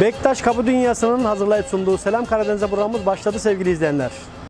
Bektaş Kapı Dünyası'nın hazırlayıp sunduğu Selam Karadeniz'e programımız başladı sevgili izleyenler.